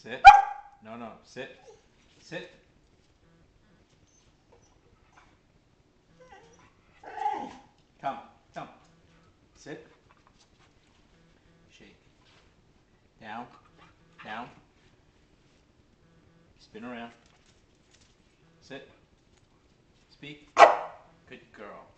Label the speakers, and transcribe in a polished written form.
Speaker 1: Sit. No, no. Sit. Sit. Come. Come. Sit. Shake. Down. Down. Spin around. Sit. Speak. Good girl.